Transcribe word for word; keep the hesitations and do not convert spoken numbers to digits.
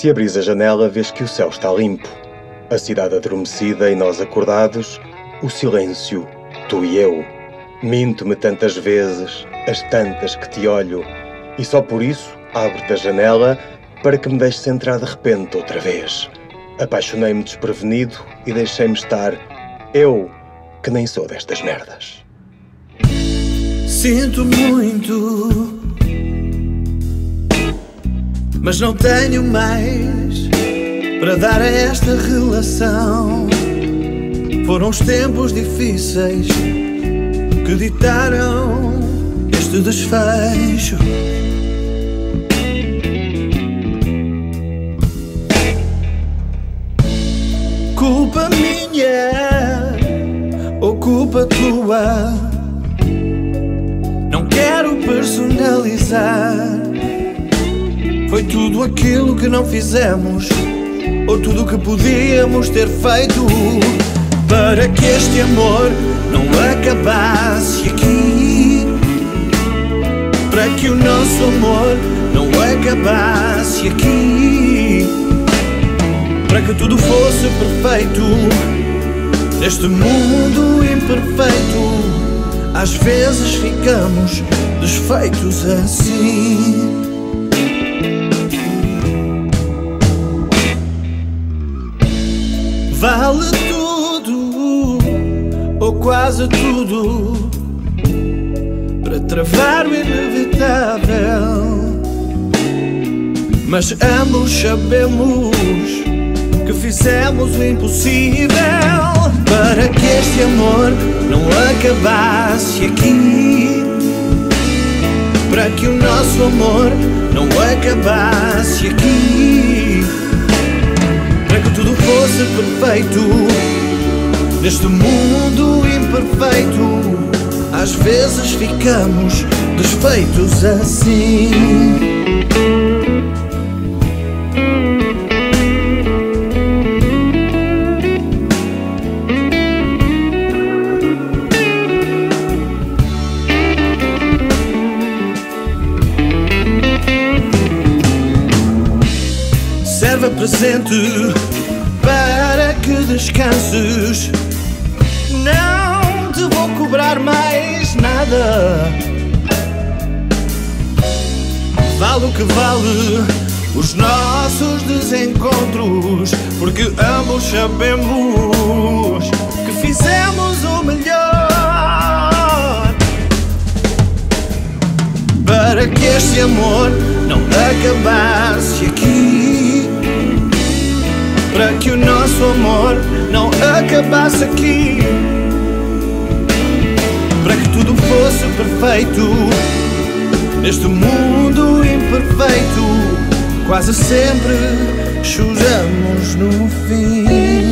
Se abris a janela, vês que o céu está limpo. A cidade adormecida e nós acordados, o silêncio, tu e eu. Minto-me tantas vezes, as tantas que te olho, e só por isso abro-te a janela para que me deixes entrar de repente outra vez. Apaixonei-me desprevenido e deixei-me estar, eu, que nem sou destas merdas. Sinto muito, mas não tenho mais para dar a esta relação. Foram os tempos difíceis que ditaram este desfecho. Culpa minha ou culpa tua? Não quero personalizar. Foi tudo aquilo que não fizemos, ou tudo que podíamos ter feito, para que este amor não acabasse aqui, para que o nosso amor não acabasse aqui, para que tudo fosse perfeito neste mundo imperfeito. Às vezes ficamos desfeitos assim. Vale tudo, ou quase tudo, para travar o inevitável. Mas ambos sabemos que fizemos o impossível, para que este amor não acabasse aqui, para que o nosso amor não acabasse aqui, para que tudo fosse perfeito neste mundo imperfeito. Às vezes ficamos desfeitos assim. Serve presente para que descanses. Não te vou cobrar mais nada. Vale o que vale os nossos desencontros, porque ambos sabemos que fizemos o melhor, para que este amor não acabasse aqui, para que o nosso amor não acabasse aqui, para que tudo fosse perfeito neste mundo imperfeito. Quase sempre choramos no fim.